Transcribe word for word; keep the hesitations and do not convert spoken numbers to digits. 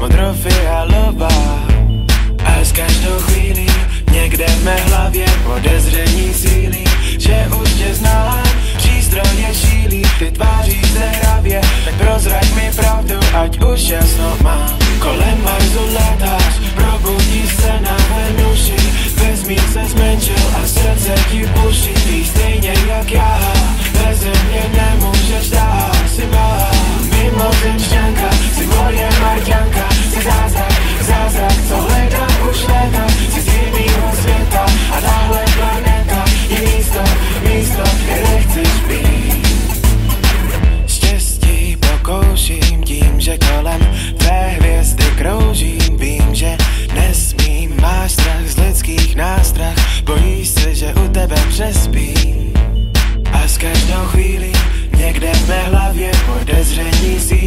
modrofialová. A s každou chvílí někde v mé hlavě podezření sílí, že už tě znám, přístroje šílí, ty tváří se hravě, tak prozrať mi pravdu, ať už jasno mám. Kolem Marsu letáš, probudí se na Venuši, vesmír se zmenšil a srdce ti buší, ty stejně jak já, bez mě nemůžeš dát, si má. Mimozemšťanka, si moje Marťanka, si zázrak, zázrak, co hledám už léta, si z jinýho světa a dále planeta, je místo, místo, kde chceš být. Štěstí pokouším tím, že kolem tvé hvězdy kroužím, vím, že nesmím, máš strach z lidských nástrah, bojíš se, že u tebe přespím. A s každou chvílí někde v mé hlavě podezření sílí,